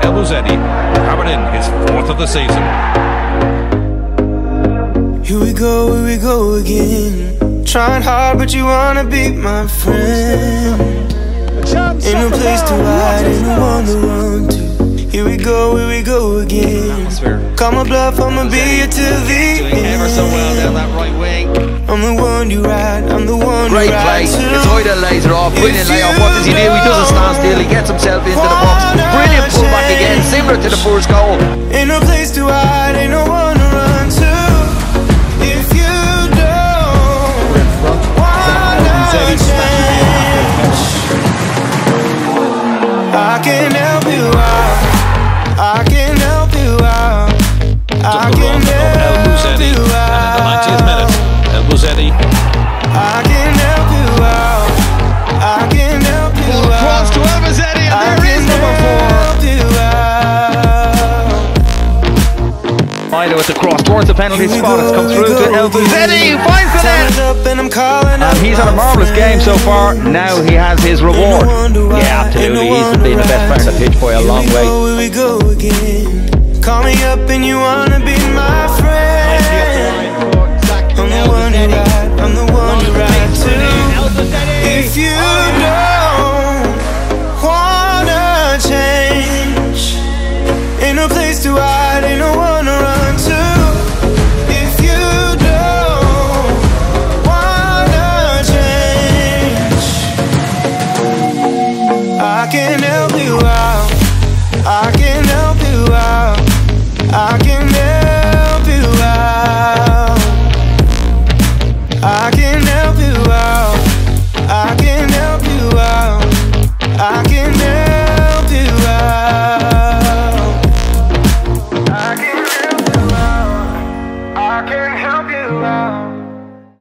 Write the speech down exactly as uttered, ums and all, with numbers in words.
Elbouzedi, hammered in his fourth of the season. Here we go, here we go again. Trying hard, but you wanna be my friend. Ain't no place to hide, ain't no one to run to. Here we go, here we go again. Call my bluff, I'ma be here till the end. Ever so well down that right wing. I'm the one you ride, I'm the one Great you ride play. to. It's either laser off, brilliant layoff. What does he do? He doesn't stand still. He gets himself into the box. Brilliant pullback again, similar to the first goal. Ain't no place to hide, ain't no one to run to. If you don't wanna change, I can help you out. I can help you out. I can help you out. And in the ninetieth minute, Elbouzedi. I can help you out. I can help you Ball out. across to Elbouzedi, and I there is number four. help you out. Either with the cross towards the penalty spot, it's come through to Elbouzedi, who finds the net. And he's had a marvellous game so far. Now he has his reward. Yeah, absolutely. He's been the best player on the pitch by a long way. Here we go again. Call me up and you wanna be my friend. I'm the one you ride, I'm the one you ride to.